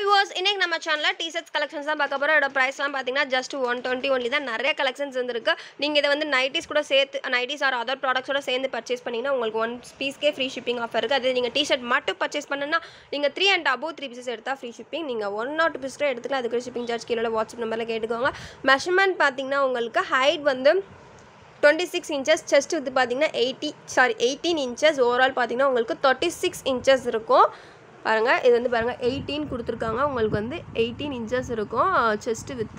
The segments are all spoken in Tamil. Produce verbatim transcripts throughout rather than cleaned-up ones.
viewers, இன்னைக்கு நம்ம சேனல்ல T-shirts collections தான் பார்க்க போறோம். இதோட பிரைஸ்லாம் பாத்தீங்கன்னா just one twenty only தான். நிறைய collections வந்திருக்கு. நீங்க இத வந்து nighties கூட சேர்த்து nighties or other products ஓட சேர்ந்து purchase பண்ணீங்கன்னா உங்களுக்கு one piece கே free shipping offer இருக்கு. அதே நீங்க T-shirt மட்டும் purchase பண்ணனும்னா நீங்க three and above three pieces எடுத்தா free shipping. நீங்க one or two pieces எடுத்துக்கலாம். அதுக்கு shipping charge கீழ WhatsApp நம்பர்ல கேட்டுக்கோங்க. measurement பாத்தீங்கன்னா உங்களுக்கு height வந்து twenty-six inches, chest வந்து பாத்தீங்கன்னா eighty sorry eighteen inches, overall பாத்தீங்கன்னா உங்களுக்கு thirty-six inches இருக்கும். பாருங்க இது வந்து பாருங்க eighteen கொடுத்திருக்காங்க. உங்களுக்கு வந்து eighteen inches இருக்கும் chest width.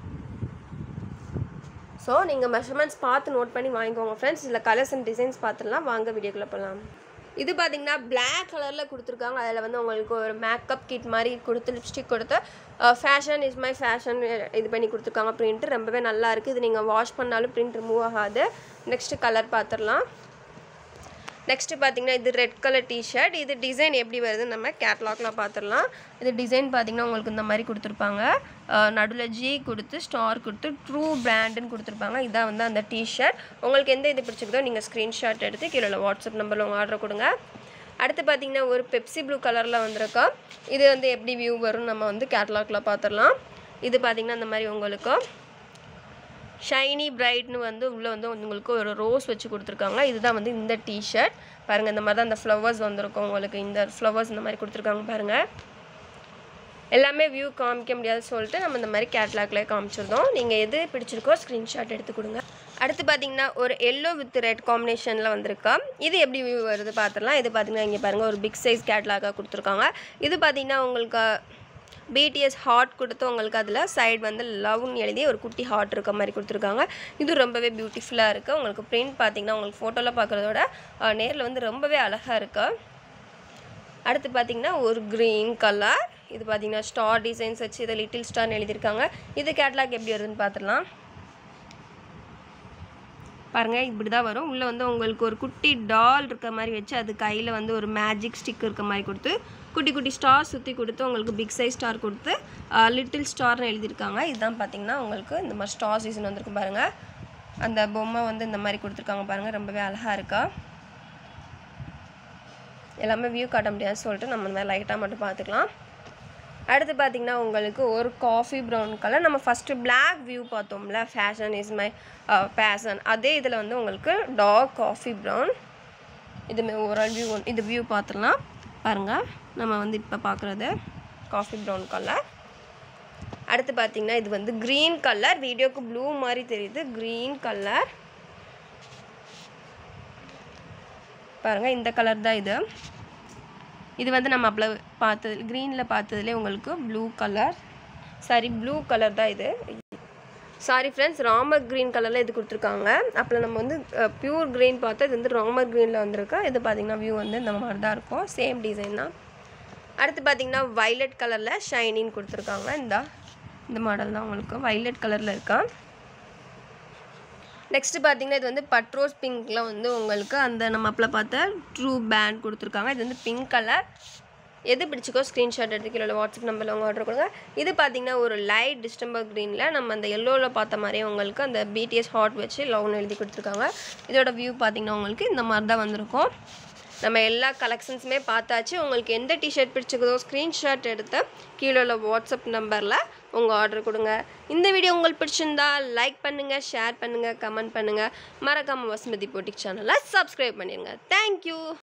சோ நீங்க measurements பார்த்து நோட் பண்ணி வாங்கிக்கோங்க फ्रेंड्स. இல்ல கலர்ஸ் அண்ட் டிசைன்ஸ் பார்த்துடலாம். வாங்க வீடியோக்குள்ள போலாம். இது பாத்தீங்கன்னா black கலர்ல கொடுத்திருக்காங்க. அதுல வந்து உங்களுக்கு ஒரு மேக்கப் கிட் மாதிரி கொடுத்து லிப்ஸ்டிக் கொடுத்து ஃபேஷன் இஸ் மை ஃபேஷன் இது பண்ணி கொடுத்திருக்காங்க. print ரொம்பவே நல்லா இருக்கு. இது நீங்க வாஷ் பண்ணாலும் print ரிமூவ் ஆகாது. நெக்ஸ்ட் கலர் பார்த்துடலாம். நெக்ஸ்ட் பாத்தீங்கன்னா இது ரெட் கலர் டி-ஷர்ட். இது டிசைன் எப்படி வருது நம்ம கேட்டலாக்ல பாத்துறலாம். இது டிசைன் பாத்தீங்கன்னா உங்களுக்கு இந்த மாதிரி கொடுத்திருப்பாங்க. நடுவுல ஜி கொடுத்து ஸ்டார் கொடுத்து ட்ரூ பிராண்ட்னு கொடுத்திருப்பாங்க. இதான் வந்து அந்த டி-ஷர்ட். உங்களுக்கு எந்த இது பிடிச்சிருக்கோ நீங்க ஸ்கிரீன்ஷாட் எடுத்து கீழ வாட்ஸ்அப் நம்பர்ல உங்க ஆர்டர் கொடுங்க. அடுத்து பாத்தீங்கன்னா ஒரு பெப்சி ப்ளூ கலர்ல வந்திருக்கு. இது வந்து எப்படி வியூ வரும் நம்ம வந்து கேட்டலாக்ல பாத்துறலாம். இது பாத்தீங்கன்னா இந்த மாதிரி உங்களுக்கு ஷைனி பிரைட்னு வந்து உள்ள வந்து உங்களுக்கு ஒரு ரோஸ் வச்சு கொடுத்திருக்காங்க. இதுதான் வந்து இந்த டி-ஷர்ட். பாருங்க இந்த மாதிரி தான் அந்த ஃப்ளவர்ஸ் வந்திருக்கும். உங்களுக்கு இந்த ஃப்ளவர்ஸ் இந்த மாதிரி கொடுத்திருக்காங்க பாருங்க. எல்லாமே வியூ காமிக்க முடியாது சொல்லிட்டு நம்ம இந்த மாதிரி கேட்டலாக்ல காமிச்சிருந்தோம். நீங்க எது பிடிச்சிருக்கோ ஸ்கிரீன்ஷாட் எடுத்து கொடுங்க. அடுத்து பாத்தீங்கன்னா ஒரு yellow with red காம்பினேஷன்ல வந்திருக்கு. இது எப்படி வியூ வருது பாத்துறலாம். இது பாத்தீங்கன்னா இங்க பாருங்க ஒரு பிக் சைஸ் கேட்டலாகா கொடுத்திருக்காங்க. இது பாத்தீங்கன்னா உங்களுக்கு B T S ஹார்ட் கொடுத்து உங்களுக்கு அதுல சைடு வந்து லவ் னு எழுதி ஒரு குட்டி ஹார்ட் இருக்க மாதிரி கொடுத்திருக்காங்க. இது ரொம்பவே பியூட்டிஃபுல்லா இருக்கு. உங்களுக்கு print பாத்தீங்கன்னா உங்களுக்கு போட்டோல பார்க்கறதோட நேர்ல வந்து ரொம்பவே அழகா இருக்கு. அடுத்து பாத்தீங்கன்னா ஒரு green கலர். இது பாத்தீங்கன்னா ஸ்டார் டிசைன்ஸ் வச்சு இத லிட்டில் ஸ்டார் எழுதி இருக்காங்க. இது கேட்டலாக் எப்படி வருதுன்னு பாத்துறலாம். பாருங்க இப்படி தான் வரும். உள்ள வந்து உங்களுக்கு ஒரு குட்டி டால் இருக்க மாதிரி வச்சு அது கையில வந்து ஒரு மேஜிக் ஸ்டிக் இருக்க மாதிரி கொடுத்து குட்டி குட்டி ஸ்டார் சுத்தி கொடுத்து உங்களுக்கு பிக் சைஸ் ஸ்டார் கொடுத்து லிட்டில் ஸ்டார்னு எழுதி இருக்காங்க. இதுதான் பாத்தீங்கன்னா உங்களுக்கு இந்த மாதிரி ஸ்டார் சீசன் வந்திருக்கு பாருங்க. அந்த பொம்மை வந்து இந்த மாதிரி கொடுத்திருக்காங்க பாருங்க. ரொம்பவே அழகா இருக்கு. எல்லாமே வியூ காட்ட முடியாது சொல்லிட்டு நம்ம இந்த லைட்டா மட்டும் பாத்துக்கலாம். அடுத்து பாத்தீங்கன்னா உங்களுக்கு ஒரு காஃபி பிரவுன் கலர். நம்ம ஃபர்ஸ்ட் black view பார்த்தோம்ல fashion is my uh, passion. அதே இதுல வந்து உங்களுக்கு dark coffee brown. இது ஓவரால் வியூ இது வியூ பார்த்தலாம். பாருங்க நம்ம வந்து இப்ப பார்க்கறது காஃபி பிரவுன் கலர். அடுத்து பாத்தீங்கன்னா இது வந்து green கலர். வீடியோக்கு ப்ளூ மாதிரி தெரியுது. green colour. பாருங்க இந்த கலர் தான் இது. இது வந்து நம்ம அப்பல பார்த்தது greenல பார்த்ததுல உங்களுக்கு blue colour sorry blue colour தான் இது. சாரி फ्रेंड्स ராமர் green கலர்ல இது கொடுத்திருக்காங்க. அப்பல நம்ம வந்து பியூர் green பார்த்தா இது வந்து ராமர் greenல வந்திருக்கு. இது பாத்தீங்கன்னா வியூ வந்து இந்த மாதிரி தான் இருக்கும். சேம் டிசைன் தான். அடுத்து பாத்தீங்கன்னா violet கலர்ல ஷைனிங் கொடுத்திருக்காங்க. இந்த இந்த மாடல் தான் உங்களுக்கு violet கலர்ல இருக்கு. நெக்ஸ்ட் பாத்தீங்கன்னா இது வந்து பட்ரோஸ் பிங்க்ல வந்து உங்களுக்கு அந்த நம்ம அப்பல பார்த்த ட்ரூ பேண்ட் கொடுத்திருக்காங்க. இது வந்து பிங்க் கலர். எது பிடிச்சிக்கோ ஸ்கிரீன்ஷாட் எடுத்து கீழ வாட்ஸ்அப் நம்பர்ல உங்க ஆர்டர் கொடுங்க. இது பாத்தீங்கன்னா ஒரு லைட் டிஸ்டம்பர் greenல நம்ம அந்த yellowல பார்த்த மாதிரியே உங்களுக்கு அந்த B T S ஹார்ட் வச்சு லவ் எழுதி கொடுத்திருக்காங்க. இதோட வியூ பாத்தீங்கன்னா உங்களுக்கு இந்த மாதிரி தான் வந்திருக்கும். நம்ம எல்லா கலெக்ஷன்ஸ்மே பார்த்தாச்சு. உங்களுக்கு எந்த டி-ஷர்ட் பிடிச்சிருக்கோ ஸ்கிரீன்ஷாட் எடுத்து கீழ உள்ள வாட்ஸ்அப் நம்பர்ல உங்க ஆர்டர் கொடுங்க. இந்த வீடியோ உங்களுக்கு பிடிச்சிருந்தா லைக் பண்ணுங்க, ஷேர் பண்ணுங்க, கமெண்ட் பண்ணுங்க. மறக்காம வசுமதி பொட்டிக் சேனலை சப்ஸ்கிரைப் பண்ணிருங்க. Thank you.